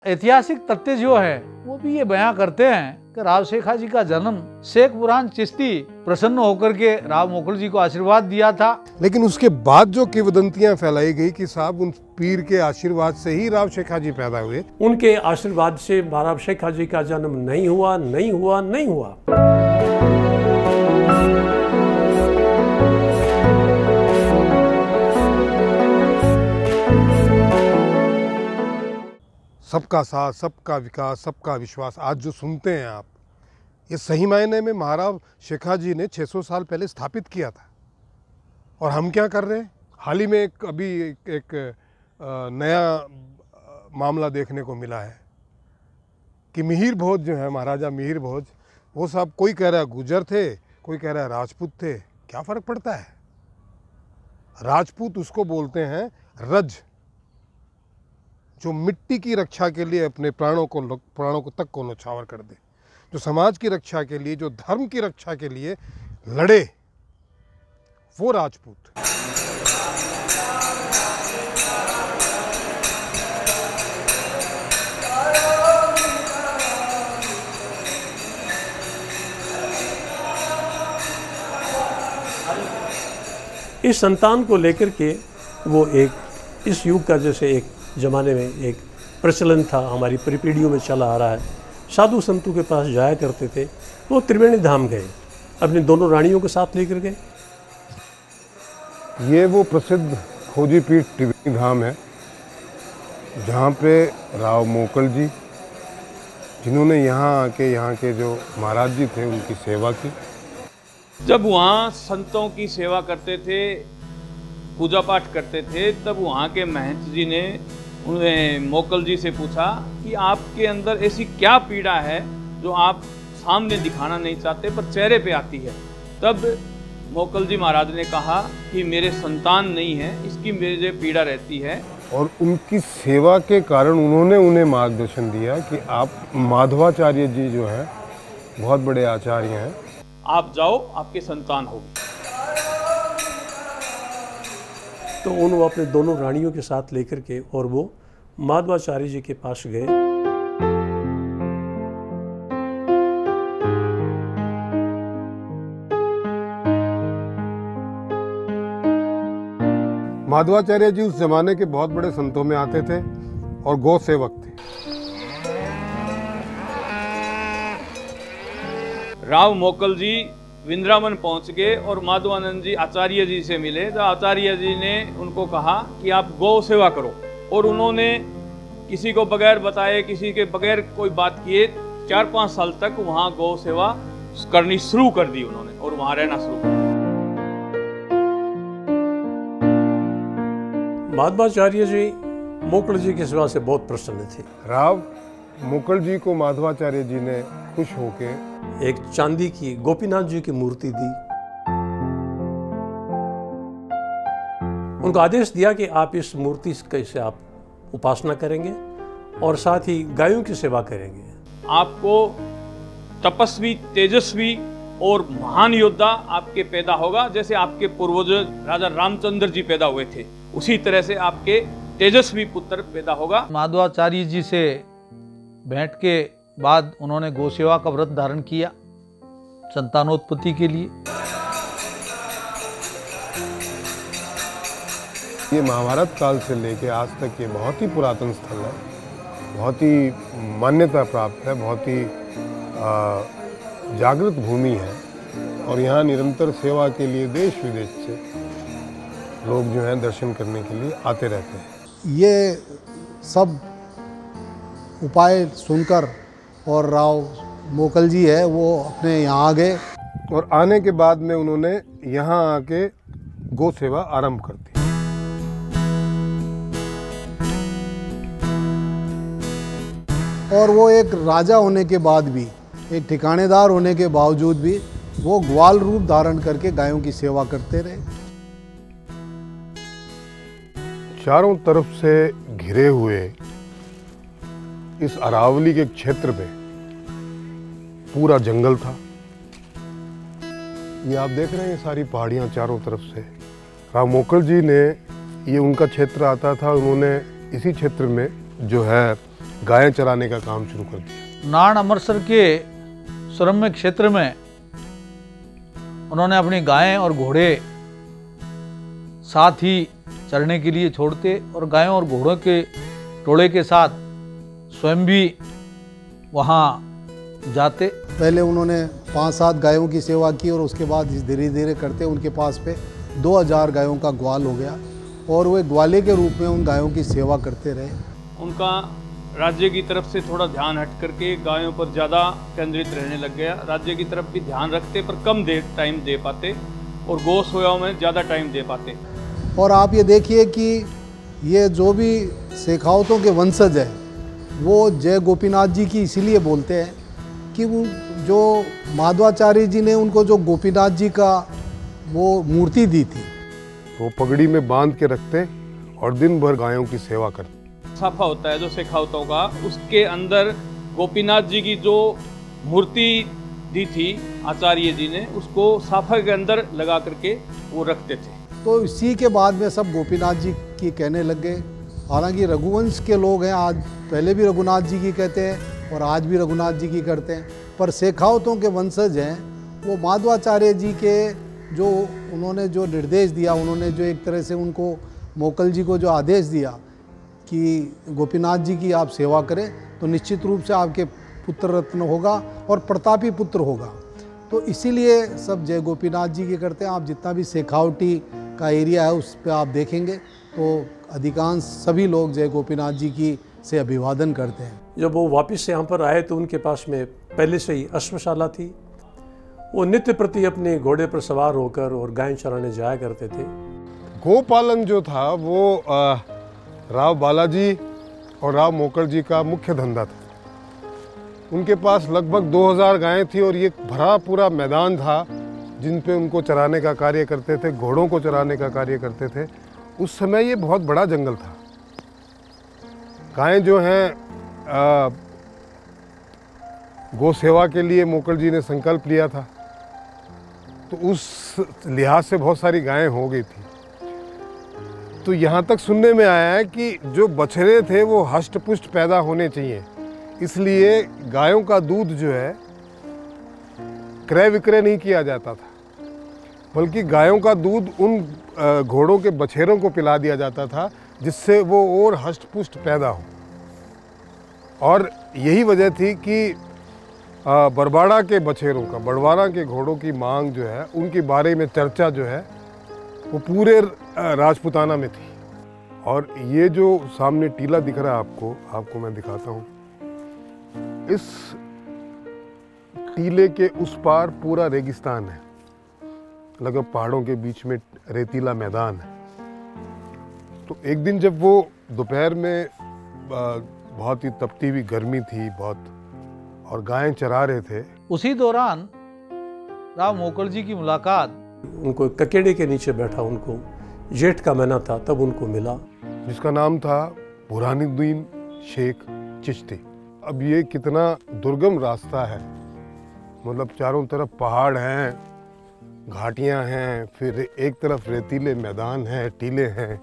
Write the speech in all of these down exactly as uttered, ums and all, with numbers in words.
ऐतिहासिक तथ्य जो है वो भी ये बयां करते हैं कि राव शेखा जी का जन्म शेख बुरहान चिश्ती प्रसन्न होकर के राव मोकल जी को आशीर्वाद दिया था। लेकिन उसके बाद जो किंवदंतियां फैलाई गई कि साहब उन पीर के आशीर्वाद से ही राव शेखा जी पैदा हुए, उनके आशीर्वाद से राव शेखा जी का जन्म नहीं हुआ, नहीं हुआ, नहीं हुआ। सबका साथ, सबका विकास, सबका विश्वास, आज जो सुनते हैं आप, ये सही मायने में महाराव शेखा जी ने छह सौ साल पहले स्थापित किया था। और हम क्या कर रहे हैं? हाल ही में एक अभी एक, एक नया मामला देखने को मिला है कि मिहिर भोज जो है, महाराजा मिहिर भोज, वो साहब कोई कह रहा है गुजर थे, कोई कह रहा है राजपूत थे। क्या फ़र्क पड़ता है? राजपूत उसको बोलते हैं रज, जो मिट्टी की रक्षा के लिए अपने प्राणों को प्राणों को तक को न्यौछावर कर दे, जो समाज की रक्षा के लिए, जो धर्म की रक्षा के लिए लड़े, वो राजपूत। इस संतान को लेकर के वो एक इस युग का जैसे एक ज़माने में एक प्रचलन था, हमारी पीढ़ियों में चला आ रहा है। साधु संतों के पास जाया करते थे, वो त्रिवेणी धाम गए, अपनी दोनों रानियों के साथ लेकर गए। ये वो प्रसिद्ध खोजी पीठ त्रिवेणी धाम है जहाँ पे राव मोकल जी, जिन्होंने यहाँ आके यहाँ के जो महाराज जी थे उनकी सेवा की। जब वहाँ संतों की सेवा करते थे, पूजा पाठ करते थे, तब वहाँ के महंत जी ने उन्हें मोकल जी से पूछा कि आपके अंदर ऐसी क्या पीड़ा है जो आप सामने दिखाना नहीं चाहते पर चेहरे पे आती है। तब मोकल जी महाराज ने कहा कि मेरे संतान नहीं है, इसकी मुझे पीड़ा रहती है। और उनकी सेवा के कारण उन्होंने उन्हें मार्गदर्शन दिया कि आप माधवाचार्य जी जो है बहुत बड़े आचार्य हैं, आप जाओ, आपके संतान होगी। तो उन वो अपने दोनों रानियों के साथ लेकर के और वो माधवाचार्य जी के पास गए। माधवाचार्य जी उस जमाने के बहुत बड़े संतों में आते थे और गौ सेवक थे। राव मोकल जी वृंदावन पहुंच गए और माधवानंद जी आचार्य जी से मिले। तो आचार्य जी ने उनको कहा कि आप गौ सेवा करो, और उन्होंने किसी को बगैर बताए, किसी के बगैर कोई बात किए चार पाँच साल तक वहाँ गौ सेवा करनी शुरू कर दी उन्होंने, और वहाँ रहना शुरू कर दिया। माधवाचार्य जी मोकल जी की सेवा से बहुत प्रसन्न थे। राव मोकल जी को माधवाचार्य जी ने खुश होके एक चांदी की गोपीनाथ जी की मूर्ति दी। उनको आदेश दिया कि आप इस मूर्ति से आप उपासना करेंगे और साथ ही गायों की सेवा करेंगे। आपको तपस्वी, तेजस्वी और महान योद्धा आपके पैदा होगा। जैसे आपके पूर्वज राजा रामचंद्र जी पैदा हुए थे, उसी तरह से आपके तेजस्वी पुत्र पैदा होगा। माधवाचार्य जी से भेंट के बाद उन्होंने गौसेवा का व्रत धारण किया संतानोत्पत्ति के लिए। ये महाभारत काल से लेके आज तक ये बहुत ही पुरातन स्थल है, बहुत ही मान्यता प्राप्त है, बहुत ही आ, जागृत भूमि है, और यहाँ निरंतर सेवा के लिए देश विदेश से लोग जो हैं दर्शन करने के लिए आते रहते हैं। ये सब उपाय सुनकर और राव मोकल जी है वो अपने यहाँ आ गए, और आने के बाद में उन्होंने यहाँ आके गौ सेवा आरंभ कर दी। और वो एक राजा होने के बाद भी, एक ठिकानेदार होने के बावजूद भी वो ग्वाल रूप धारण करके गायों की सेवा करते रहे। चारों तरफ से घिरे हुए इस अरावली के क्षेत्र में पूरा जंगल था। ये आप देख रहे हैं, सारी पहाड़ियां चारों तरफ से। राव मोकल जी ने, ये उनका क्षेत्र आता था, उन्होंने इसी क्षेत्र में जो है गायें चराने का काम शुरू कर दिया। नान अमृतसर के सुरम्य क्षेत्र में उन्होंने अपनी गायें और घोड़े साथ ही चरने के लिए छोड़ते और गायों और घोड़ों के टोले के साथ स्वयं भी वहाँ जाते। पहले उन्होंने पाँच सात गायों की सेवा की और उसके बाद धीरे धीरे करते उनके पास पे दो हज़ार गायों का ग्वाल हो गया और वे ग्वाले के रूप में उन गायों की सेवा करते रहे। उनका राज्य की तरफ से थोड़ा ध्यान हट करके गायों पर ज़्यादा केंद्रित रहने लग गया। राज्य की तरफ भी ध्यान रखते पर कम दे टाइम दे पाते और गौ सेवाओं में ज़्यादा टाइम दे पाते। और आप ये देखिए कि ये जो भी शेखावतों के वंशज है वो जय गोपीनाथ जी की इसीलिए बोलते हैं कि वो जो माधवाचार्य जी ने उनको जो गोपीनाथ जी का वो मूर्ति दी थी वो पगड़ी में बांध के रखते और दिन भर गायों की सेवा करते। साफा होता है जो शेखावतों का, उसके अंदर गोपीनाथ जी की जो मूर्ति दी थी आचार्य जी ने, उसको साफा के अंदर लगा करके वो रखते थे। तो इसी के बाद में सब गोपीनाथ जी की कहने लग गए। हालांकि रघुवंश के लोग हैं, आज पहले भी रघुनाथ जी की कहते हैं और आज भी रघुनाथ जी की करते हैं, पर शेखावतों के वंशज हैं वो माधवाचार्य जी के जो उन्होंने जो निर्देश दिया, उन्होंने जो एक तरह से उनको मोकल जी को जो आदेश दिया कि गोपीनाथ जी की आप सेवा करें तो निश्चित रूप से आपके पुत्र रत्न होगा और प्रतापी पुत्र होगा। तो इसीलिए सब जय गोपीनाथ जी की करते हैं। आप जितना भी शेखावटी का एरिया है उस पर आप देखेंगे तो अधिकांश सभी लोग जय गोपीनाथ जी की से अभिवादन करते हैं। जब वो वापस यहाँ पर आए तो उनके पास में पहले से ही अश्वशाला थी। वो नित्य प्रति अपने घोड़े पर सवार होकर और गाय चराने जाया करते थे। गोपालन जो था वो आ, राव बालाजी और राव मोकल जी का मुख्य धंधा था। उनके पास लगभग दो हज़ार गायें थी और ये भरा पूरा मैदान था जिन पे उनको चराने का कार्य करते थे, घोड़ों को चराने का कार्य करते थे। उस समय ये बहुत बड़ा जंगल था। गायें जो हैं गौ सेवा के लिए मोकल जी ने संकल्प लिया था, तो उस लिहाज से बहुत सारी गायें हो गई थी। तो यहाँ तक सुनने में आया है कि जो बछड़े थे वो हष्ट पुष्ट पैदा होने चाहिए, इसलिए गायों का दूध जो है क्रय विक्रय नहीं किया जाता था, बल्कि गायों का दूध उन घोड़ों के बछेरों को पिला दिया जाता था जिससे वो और हष्ट पुष्ट पैदा हो। और यही वजह थी कि बरबाड़ा के बछेरों का, बड़वाड़ा के घोड़ों की मांग जो है, उनके बारे में चर्चा जो है वो पूरे राजपूताना में थी। और ये जो सामने टीला दिख रहा है आपको आपको मैं दिखाता हूँ। इस टीले के उस पार पूरा रेगिस्तान है, लगभग पहाड़ों के बीच में रेतीला मैदान है। तो एक दिन जब वो दोपहर में बहुत ही तपती हुई गर्मी थी बहुत, और गायें चरा रहे थे, उसी दौरान राव मोकल जी की मुलाकात उनको ककेड़े के नीचे बैठा, उनको जेठ का महीना था, तब उनको मिला, जिसका नाम था बुरहानुद्दीन शेख चिश्ती। अब ये कितना दुर्गम रास्ता है, मतलब चारों तरफ पहाड़ हैं, घाटियां हैं, फिर एक तरफ रेतीले मैदान हैं, टीले हैं।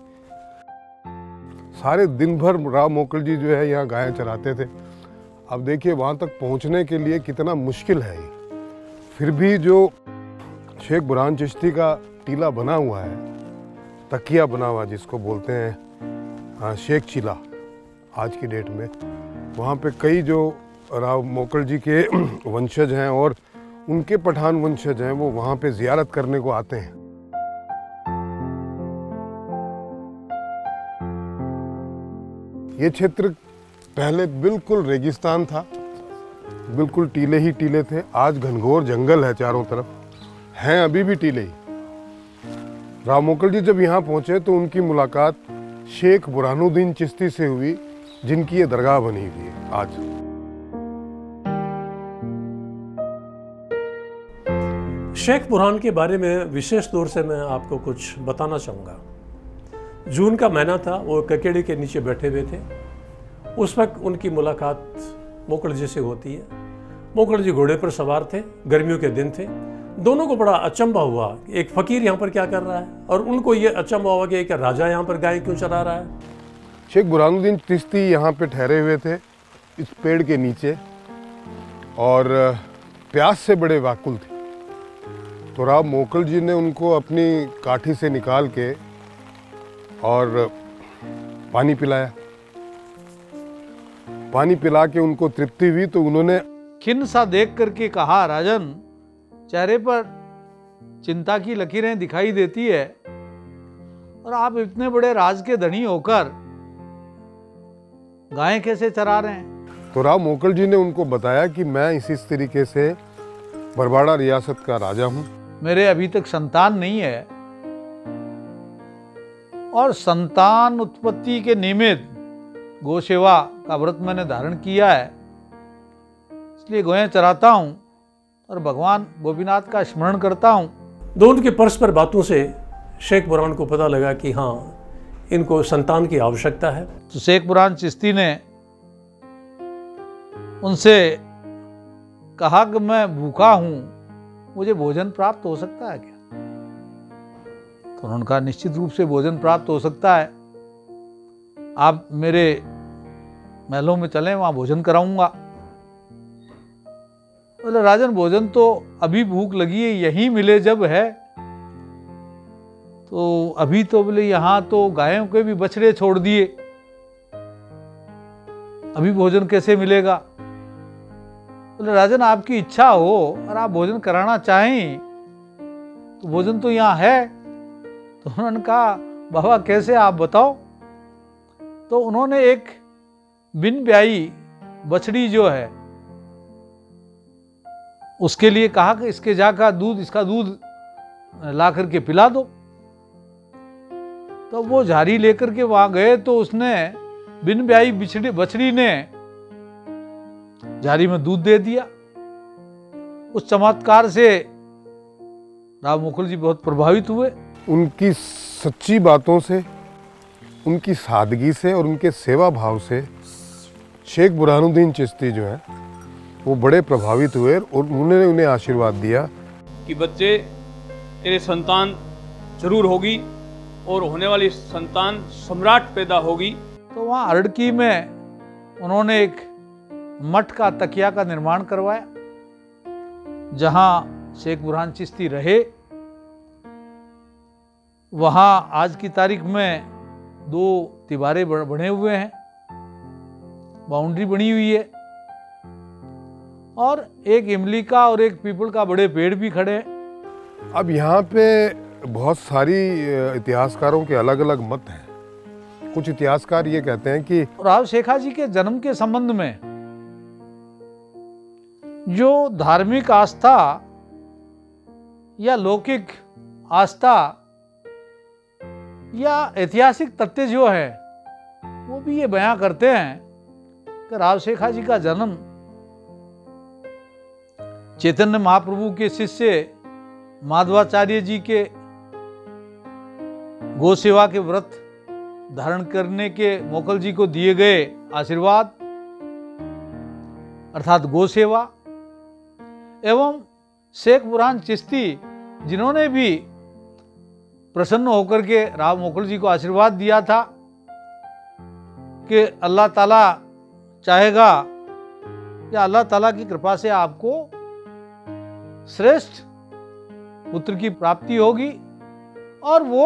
सारे दिन भर राव मोकल जी जो है यहाँ गायें चराते थे। अब देखिए वहाँ तक पहुँचने के लिए कितना मुश्किल है। फिर भी जो शेख बुरहान चिश्ती का टीला बना हुआ है, तकिया बना हुआ जिसको बोलते हैं शेख चिला आज की डेट में, वहाँ पे कई जो राव मोकल जी के वंशज हैं और उनके पठान वंशज हैं वो वहाँ पे जियारत करने को आते हैं। ये क्षेत्र पहले बिल्कुल रेगिस्तान था, बिल्कुल टीले ही टीले थे। आज घनघोर जंगल है चारों तरफ, हैं अभी भी टीले ही। राव मोकल जी जब यहाँ पहुँचे तो उनकी मुलाकात शेख बुरहानुद्दीन चिश्ती से हुई, जिनकी ये दरगाह बनी हुई है आज। शेख बुरहान के बारे में विशेष तौर से मैं आपको कुछ बताना चाहूँगा। जून का महीना था, वो ककेड़े के नीचे बैठे हुए थे। उस वक्त उनकी मुलाकात मोकल जी से होती है। मोकल जी घोड़े पर सवार थे, गर्मियों के दिन थे। दोनों को बड़ा अचंभा हुआ, एक फ़कीर यहाँ पर क्या कर रहा है, और उनको ये अचंभा हुआ कि एक राजा यहाँ पर गाय क्यों चरा रहा है। शेख बुरहानुद्दीन चिश्ती यहाँ पे ठहरे हुए थे इस पेड़ के नीचे और प्यास से बड़े व्याकुल थे। तो राव मोकल जी ने उनको अपनी काठी से निकाल के और पानी पिलाया। पानी पिला के उनको तृप्ति हुई तो उन्होंने खिन्न सा देख करके कहा, राजन, चेहरे पर चिंता की लकीरें दिखाई देती है और आप इतने बड़े राज के धनी होकर गायें कैसे चरा रहे हैं? तो राव मोकल जी ने उनको बताया कि मैं इसी तरीके से बरवाड़ा रियासत का राजा हूं। मेरे अभी तक संतान नहीं है और संतान उत्पत्ति के निमित्त गौ सेवा का व्रत मैंने धारण किया है, इसलिए गौएं चराता हूं और भगवान गोपीनाथ का स्मरण करता हूं। दोनों के परस्पर बातों से शेख बुरहान को पता लगा कि हाँ, इनको संतान की आवश्यकता है। तो शेख बुरहान चिश्ती ने उनसे कहा कि मैं भूखा हूं, मुझे भोजन प्राप्त हो सकता है क्या? तो उन्होंने कहा, निश्चित रूप से भोजन प्राप्त हो सकता है, आप मेरे महलों में चलें, वहां भोजन कराऊंगा। बोले, राजन, भोजन तो अभी भूख लगी है, यहीं मिले जब है तो अभी तो बोले यहां तो गायों के भी बछड़े छोड़ दिए, अभी भोजन कैसे मिलेगा? बोले, राजन, आपकी इच्छा हो और आप भोजन कराना चाहें तो भोजन तो यहाँ है। तो उन्होंने कहा, बाबा कैसे, आप बताओ। तो उन्होंने एक बिन ब्याई बछड़ी जो है उसके लिए कहा कि इसके जाकर दूध इसका दूध ला करके पिला दो। तो वो झारी लेकर के वहां गए तो उसने बिन ब्याई बिछड़ी बछड़ी ने झारी में दूध दे दिया। उस चमत्कार से राव मोकल जी बहुत प्रभावित हुए। उनकी सच्ची बातों से, उनकी सादगी से और उनके सेवा भाव से शेख बुरहानुद्दीन चिश्ती जो है वो बड़े प्रभावित हुए और उन्होंने उन्हें आशीर्वाद दिया कि बच्चे, तेरे संतान जरूर होगी और होने वाली संतान सम्राट पैदा होगी। तो वहाँ अरड़की में उन्होंने एक मठ का तकिया का निर्माण करवाया, जहाँ शेख बुरहान चिश्ती रहे। वहाँ आज की तारीख में दो दीवारें बने हुए हैं, बाउंड्री बनी हुई है और एक इमली का और एक पीपल का बड़े पेड़ भी खड़े हैं। अब यहाँ पे बहुत सारी इतिहासकारों के अलग अलग मत हैं। कुछ इतिहासकार ये कहते हैं कि राव शेखाजी के जन्म के संबंध में जो धार्मिक आस्था या लौकिक आस्था या ऐतिहासिक तथ्य जो है वो भी ये बयां करते हैं कि राव शेखाजी का जन्म चैतन्य महाप्रभु के शिष्य माधवाचार्य जी के गौ सेवा के व्रत धारण करने के मोकल जी को दिए गए आशीर्वाद अर्थात गौ सेवा एवं शेख बुरहान चिश्ती जिन्होंने भी प्रसन्न होकर के राव मोकल जी को आशीर्वाद दिया था कि अल्लाह ताला चाहेगा या अल्लाह ताला की कृपा से आपको श्रेष्ठ पुत्र की प्राप्ति होगी और वो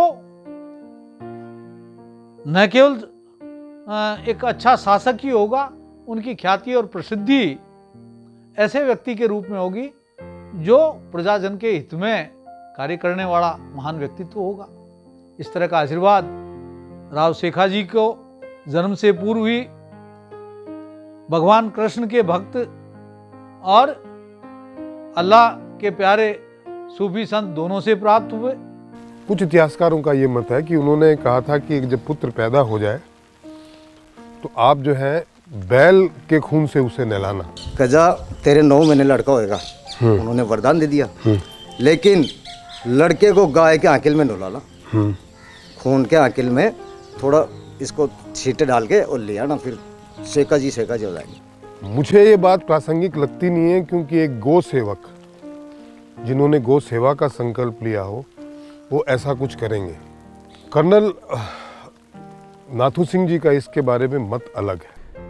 न केवल एक अच्छा शासक ही होगा, उनकी ख्याति और प्रसिद्धि ऐसे व्यक्ति के रूप में होगी जो प्रजाजन के हित में कार्य करने वाला महान व्यक्तित्व होगा। इस तरह का आशीर्वाद राव शेखाजी को जन्म से पूर्व ही भगवान कृष्ण के भक्त और अल्लाह के प्यारे सूफी संत दोनों से प्राप्त हुए। कुछ इतिहासकारों का ये मत है कि उन्होंने कहा था कि जब पुत्र पैदा हो जाए तो आप जो है बैल के खून से उसे नहलाना। कजा तेरे नौ महीने लड़का होएगा, उन्होंने वरदान दे दिया, लेकिन लड़के को गाय के आंकिल में नहलाना, खून के आंकिल में थोड़ा इसको छींटे डाल के और ले आना, फिर शेखा जी शेखा जी हो जाएंगे। मुझे ये बात प्रासंगिक लगती नहीं है क्योंकि एक गौ सेवक जिन्होंने गौ सेवा का संकल्प लिया हो वो ऐसा कुछ करेंगे। कर्नल नाथू सिंह जी का इसके बारे में मत अलग है।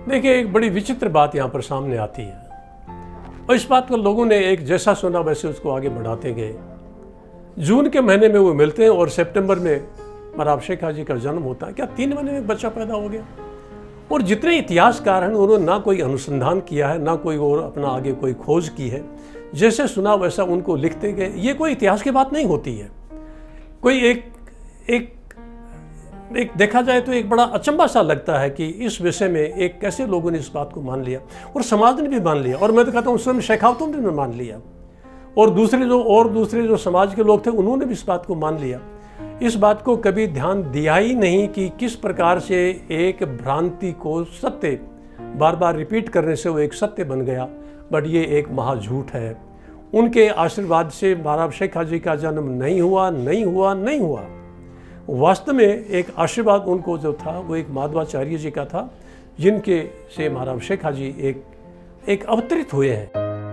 देखिए, एक बड़ी विचित्र बात यहाँ पर सामने आती है और इस बात को लोगों ने एक जैसा सुना वैसे उसको आगे बढ़ाते गए। जून के महीने में वो मिलते हैं और सितंबर में महाराज शेख हाजी का जन्म होता है। क्या तीन महीने में बच्चा पैदा हो गया? और जितने इतिहासकार हैं उन्होंने ना कोई अनुसंधान किया है, ना कोई और अपना आगे कोई खोज की है, जैसे सुना वैसा उनको लिखते गए। ये कोई इतिहास की बात नहीं होती है। कोई एक एक एक देखा जाए तो एक बड़ा अचंभा सा लगता है कि इस विषय में एक कैसे लोगों ने इस बात को मान लिया और समाज ने भी मान लिया, और मैं तो कहता हूँ स्वयं शेखावतों ने भी मान लिया, और दूसरे जो और दूसरे जो समाज के लोग थे उन्होंने भी इस बात को मान लिया। इस बात को कभी ध्यान दिया ही नहीं कि किस प्रकार से एक भ्रांति को सत्य बार बार रिपीट करने से वो एक सत्य बन गया। बट ये एक महाझूठ है। उनके आशीर्वाद से महाराज शेख हाजी का जन्म नहीं हुआ, नहीं हुआ, नहीं हुआ। वास्तव में एक आशीर्वाद उनको जो था वो एक माधवाचार्य जी का था, जिनके से महाराज शेख हाजी एक एक अवतरित हुए हैं।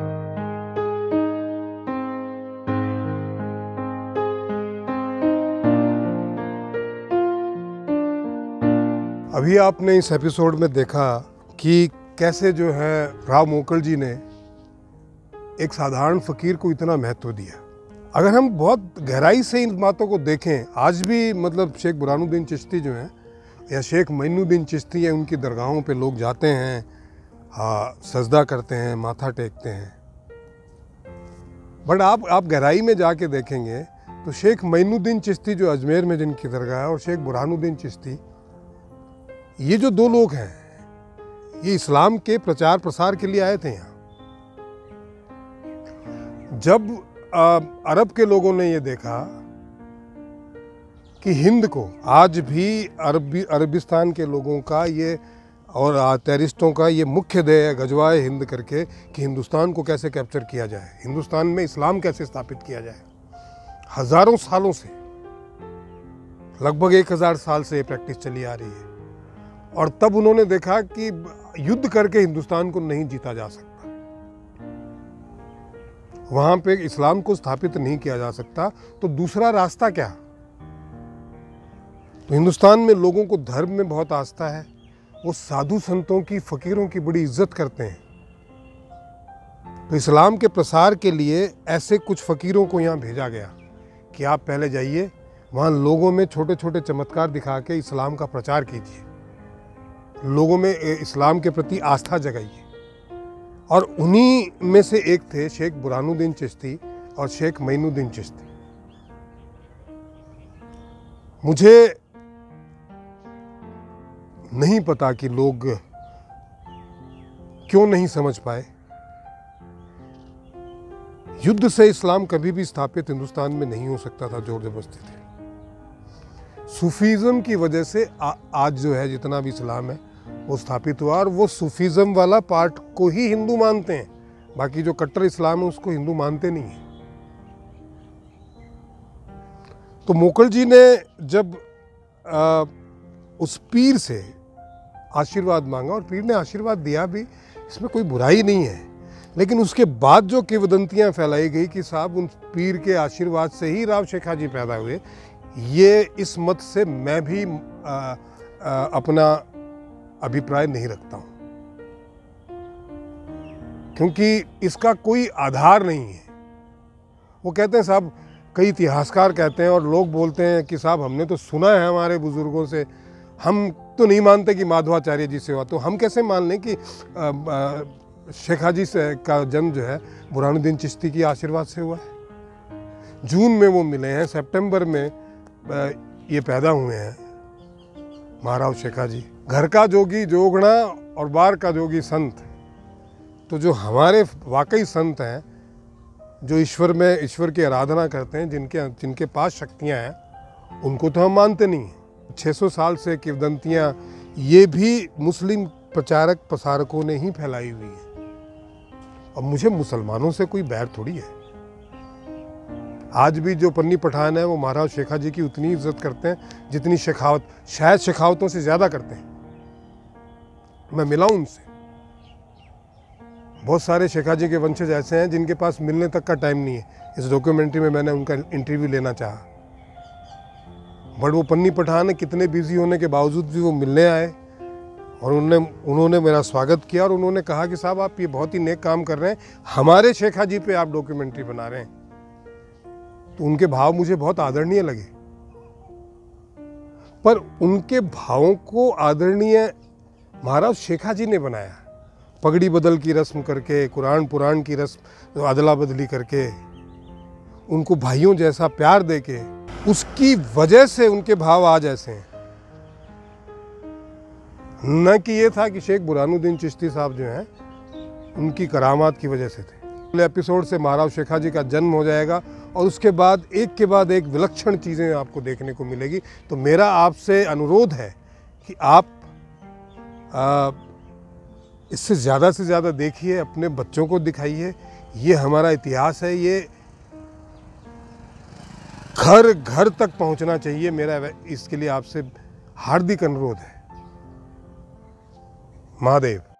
अभी आपने इस एपिसोड में देखा कि कैसे जो है राव मोकल जी ने एक साधारण फकीर को इतना महत्व दिया। अगर हम बहुत गहराई से इन बातों को देखें, आज भी मतलब शेख बुरहानुद्दीन चिश्ती जो हैं या शेख मोइनुद्दीन चिश्ती हैं, उनकी दरगाहों पे लोग जाते हैं, हाँ, सजदा करते हैं, माथा टेकते हैं। बट आप आप गहराई में जाके देखेंगे तो शेख मोइनुद्दीन चिश्ती जो अजमेर में जिनकी दरगाह है, और शेख बुरहानुद्दीन चिश्ती, ये जो दो लोग हैं, ये इस्लाम के प्रचार प्रसार के लिए आए थे यहाँ। जब आ, अरब के लोगों ने ये देखा कि हिंद को आज भी अरबी अरबिस्तान के लोगों का ये और टेररिस्टों का ये मुख्य ध्येय है, गजवाए हिंद करके, कि हिंदुस्तान को कैसे कैप्चर किया जाए, हिंदुस्तान में इस्लाम कैसे स्थापित किया जाए। हजारों सालों से, लगभग एक हजार साल से ये प्रैक्टिस चली आ रही है। और तब उन्होंने देखा कि युद्ध करके हिंदुस्तान को नहीं जीता जा सकता, वहां पे इस्लाम को स्थापित नहीं किया जा सकता, तो दूसरा रास्ता क्या? तो हिंदुस्तान में लोगों को धर्म में बहुत आस्था है, वो साधु संतों की, फकीरों की बड़ी इज्जत करते हैं। तो इस्लाम के प्रसार के लिए ऐसे कुछ फकीरों को यहाँ भेजा गया कि आप पहले जाइए, वहाँ लोगों में छोटे छोटे चमत्कार दिखा के इस्लाम का प्रचार कीजिए, लोगों में इस्लाम के प्रति आस्था जगाइए। और उन्हीं में से एक थे शेख बुरहानुद्दीन चिश्ती और शेख मोइनुद्दीन चिश्ती। मुझे नहीं पता कि लोग क्यों नहीं समझ पाए, युद्ध से इस्लाम कभी भी स्थापित हिंदुस्तान में नहीं हो सकता था, जोर जबरदस्ती थी। सूफीज़म की वजह से आ, आज जो है जितना भी इस्लाम है वो स्थापित हुआ, और वो सूफीज़म वाला पार्ट को ही हिंदू मानते हैं, बाकी जो कट्टर इस्लाम है उसको हिंदू मानते नहीं है। तो मोकल जी ने जब आ, उस पीर से आशीर्वाद मांगा, और पीर ने आशीर्वाद दिया भी, इसमें कोई बुराई नहीं है, लेकिन उसके बाद जो किंवदंतियां फैलाई गई कि साहब उन पीर के आशीर्वाद से ही राव शेख हाजी पैदा हुए, ये इस मत से मैं भी आ, आ, अपना अभिप्राय नहीं रखता हूं, क्योंकि इसका कोई आधार नहीं है। वो कहते हैं साहब, कई इतिहासकार कहते हैं और लोग बोलते हैं कि साहब हमने तो सुना है हमारे बुजुर्गों से, हम तो नहीं मानते कि माधवाचार्य जी से हुआ, तो हम कैसे मान लें कि आ, आ, शेख हाजी से का जन्म जो है बुरहानुद्दीन चिश्ती की आशीर्वाद से हुआ है। जून में वो मिले हैं, सितंबर में आ, ये पैदा हुए हैं महाराज शेख हाजी। घर का जोगी जोगना और बाहर का जोगी संत। तो जो हमारे वाकई संत हैं, जो ईश्वर में ईश्वर की आराधना करते हैं, जिनके जिनके पास शक्तियां हैं, उनको तो हम मानते नहीं हैं। छह सौ साल से किंवदंतियां ये भी मुस्लिम प्रचारक प्रसारकों ने ही फैलाई हुई हैं। और मुझे मुसलमानों से कोई बैर थोड़ी है। आज भी जो पन्नी पठान है वो महाराज शेख हाजी की उतनी इज्जत करते हैं जितनी शेखावत, शायद शेखावतों से ज़्यादा करते हैं। मैं मिला हूं उनसे, बहुत सारे शेख हाजी के वंशज ऐसे हैं जिनके पास मिलने तक का टाइम नहीं है। इस डॉक्यूमेंट्री में मैंने उनका इंटरव्यू लेना चाहा, बट वो पन्नी पठान है, कितने बिजी होने के बावजूद भी वो मिलने आए और उन्होंने उन्होंने मेरा स्वागत किया और उन्होंने कहा कि साहब आप ये बहुत ही नेक काम कर रहे हैं, हमारे शेखा जी पे आप डॉक्यूमेंट्री बना रहे हैं। तो उनके भाव मुझे बहुत आदरणीय लगे, पर उनके भावों को आदरणीय महाराज शेखा जी ने बनाया। पगड़ी बदल की रस्म करके, कुरान पुराण की रस्म अदला बदली करके, उनको भाइयों जैसा प्यार देके, उसकी वजह से उनके भाव आज ऐसे हैं। न कि ये था कि शेख बुरहानुद्दीन चिश्ती साहब जो हैं उनकी करामात की वजह से थे। अगले एपिसोड से महाराज शेखा जी का जन्म हो जाएगा और उसके बाद एक के बाद एक विलक्षण चीज़ें आपको देखने को मिलेगी। तो मेरा आपसे अनुरोध है कि आप आ, इससे ज़्यादा से ज़्यादा देखिए, अपने बच्चों को दिखाइए। ये हमारा इतिहास है, ये घर घर तक पहुंचना चाहिए। मेरा इसके लिए आपसे हार्दिक अनुरोध है। महादेव।